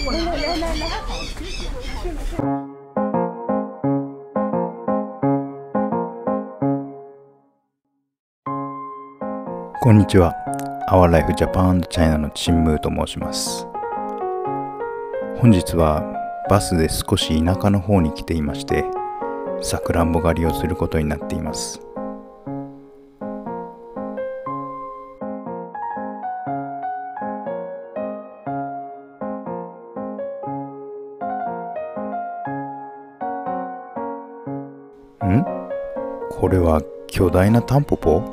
こんにちは。Our Life Japan & China のチンムーと申します。本日はバスで少し田舎の方に来ていまして、さくらんぼ狩りをすることになっています。これは巨大なタンポポ？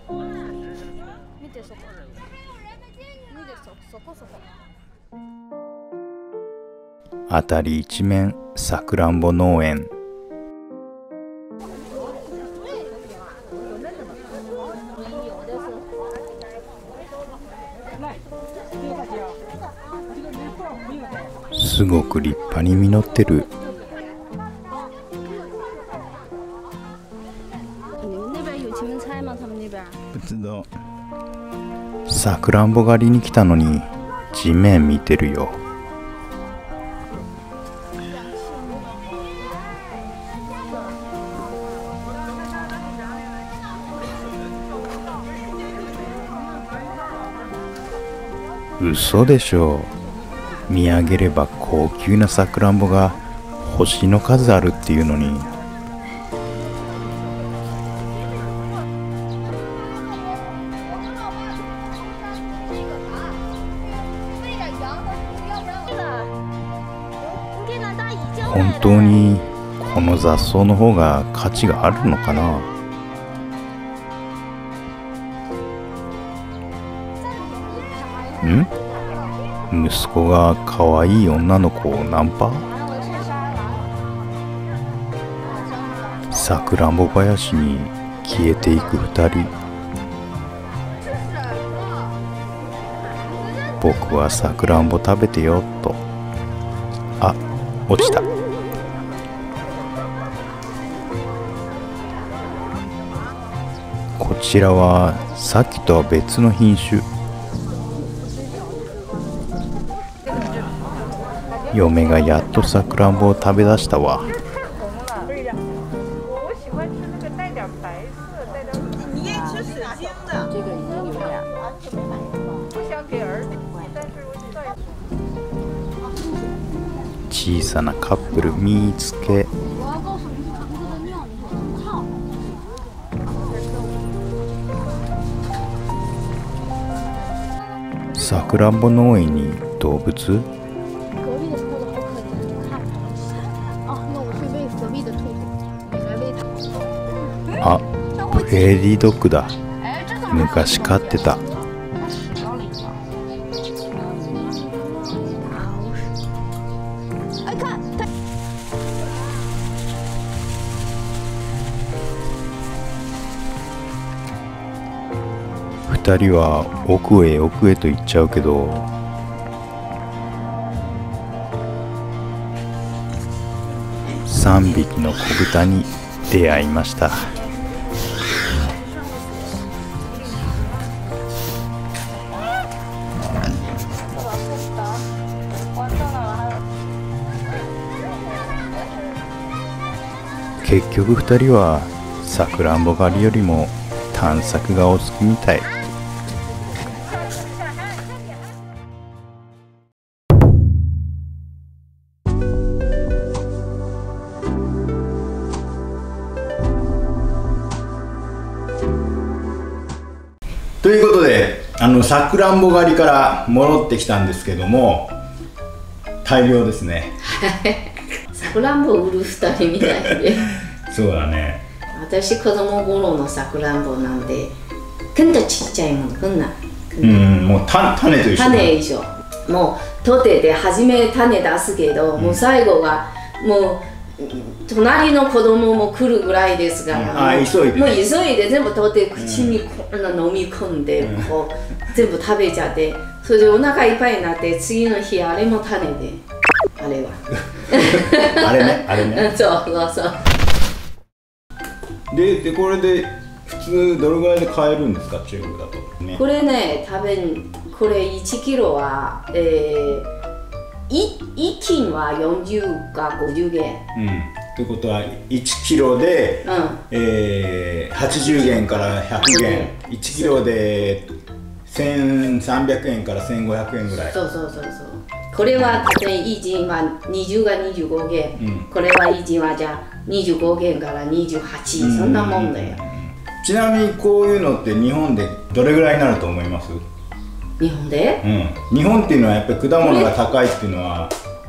辺り一面さくらんぼ農園。すごく立派に実ってる。さくらんぼ狩りに来たのに地面見てるよ。嘘でしょ。見上げれば高級なさくらんぼが星の数あるっていうのに。本当にこの雑草の方が価値があるのかな。息子が可愛い女の子をナンパ？さくらんぼ林に消えていく二人。僕はさくらんぼ食べてよと。あ、落ちた。こちらはさっきとは別の品種。嫁がやっとさくらんぼを食べ出したわ。小さなカップル見つけ。さくらんぼ農園に動物？あ、プレーリードッグだ。昔飼ってた。二人は奥へ奥へと行っちゃうけど、3匹の子豚に出会いました。結局2人はさくらんぼ狩りよりも探索がお好きみたい。ということで、さくらんぼ狩りから戻ってきたんですけども、大量ですね。 さくらんぼ売る2人みたいでそうだね。 私子供頃のさくらんぼなんで、こんなちっちゃいもん、こんな。 もう種と一緒。 種一緒。もう土手で初め種出すけど、もう最後がもう隣の子供も来るぐらいですから、 急いで、 もう急いで全部取って口にこんな飲み込んで、こう全部食べちゃって、それでお腹いっぱいになって、次の日あれも種で、あれはあれね、あれね。 そうそうそう。 でこれで普通どれぐらいで買えるんですか、中国だと、 これね、多分これ1キロは、1 1斤は40か50元。 ということは1キロで、80元から100元、1キロで1300円から1500円ぐらい。 そう。これは例えば1斤は20が25元、これは1斤はじゃあ25元から28、そんなもんだよ。 ちなみにこういうのって日本でどれぐらいになると思います？ 日本で？ 日本っていうのはやっぱり果物が高いっていうのは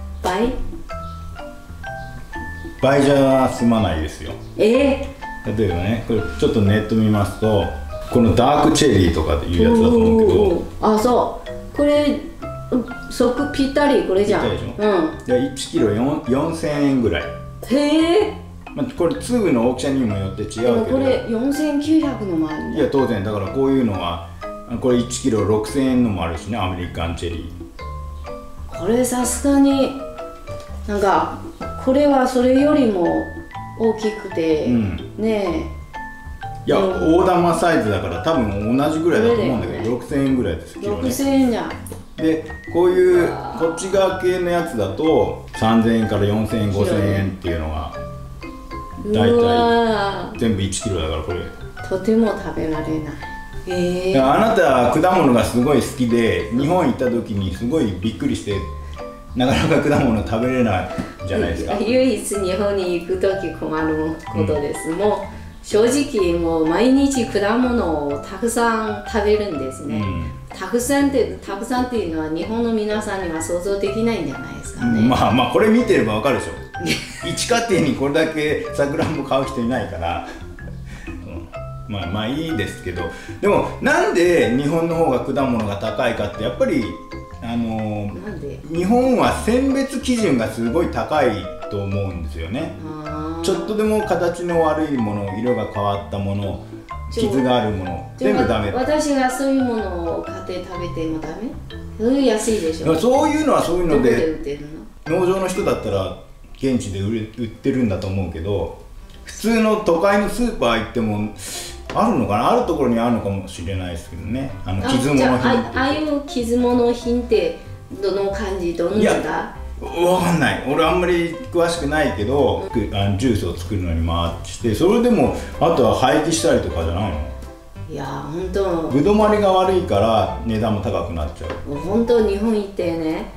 倍じゃ済まないですよ。例えばね、これちょっとネット見ますと、このダークチェリーとかっていうやつだと思うけど、 そうこれぴったりこれじゃん。 ぴったりでしょ。じゃあ1キロ4000円ぐらい。これ粒の大きさにもよって違うけど、 これ4900のもあるんだ。 いや当然だからこういうのはこれ1キロ6000円のもあるしね、アメリカンチェリー。 これさすがになんかこれはそれよりも大きくて、ねいや大玉サイズだから多分同じぐらいだと思うんだけど、6000円ぐらいですけどね。 6000円じゃん。 でこういうこっち側系のやつだと3000円から4000円5000円っていうのが大体全部1キロだから、これとても食べられない。 あなた果物がすごい好きで日本行った時にすごいびっくりしてなかなか果物食べれないじゃないですか。 唯一日本に行く時困ることです。もう正直もう毎日果物をたくさん食べるんですね。たくさんっていうのは日本の皆さんには想像できないんじゃないですかね。 まあこれ見てればわかるでしょ。一家庭にこれだけさくらんぼ買う人いないからまあいいですけど、でもなんで日本の方が果物が高いかって、やっぱり日本は選別基準がすごい高いと思うんですよね。ちょっとでも形の悪いもの、色が変わったもの、傷があるもの全部ダメ。 私がそういうものを買って食べてもダメ？そういう安いでしょ。 そういうのはそういうので農場の人だったら現地で売ってるんだと思うけど、普通の都会のスーパー行ってもあるのかな、あるところにあるのかもしれないですけどね。傷物品って、 ああいう傷物品ってどの感じ、どのんだ？ わかんない、俺あんまり詳しくないけど、ジュースを作るのに回して、それでもあとは廃棄したりとかじゃないの？ いや本当ぶどまりが悪いから値段も高くなっちゃう。 本当日本行ってね、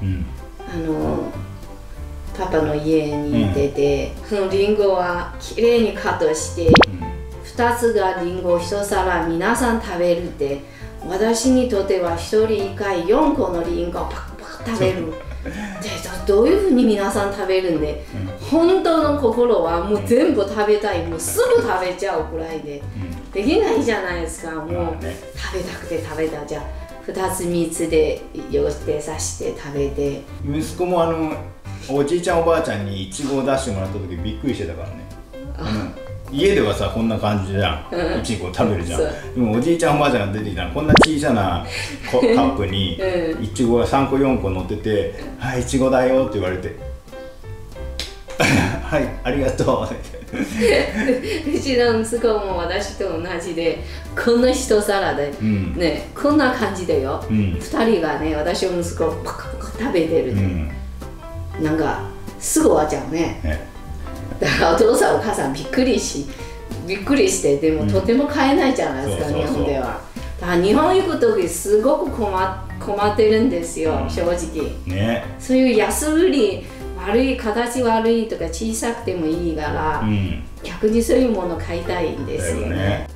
パパの家に出て、そのリンゴはきれいにカットして、2つがリンゴ1皿皆さん食べるって、私にとっては1人1回4個のリンゴをパクパク食べる。でどういうふうに皆さん食べるんで、本当の心はもう全部食べたい、もうすぐ食べちゃうくらいで、できないじゃないですか。もう食べたくて食べた、じゃあ2つ3つでよってさして食べて。 息子もおじいちゃんおばあちゃんにイチゴを出してもらった時びっくりしてたからね。家ではさこんな感じじゃん、イチゴ食べるじゃん。でもおじいちゃんおばあちゃんが出てきたらこんな小さなカップにイチゴが3個4個乗ってて「はいイチゴだよ」って言われて「はいありがとう」 うちの息子も私と同じで、こんな一皿で、ね、こんな感じだよ、2人がね、私の息子パカパカ食べてる、なんかすぐ終わっちゃうね。だからお父さんお母さんびっくりしてでもとても買えないじゃないですか、日本では。だから日本行く時すごく困ってるんですよ、正直。そういう安売り、形悪いとか小さくてもいいから、逆にそういうもの買いたいんですよね。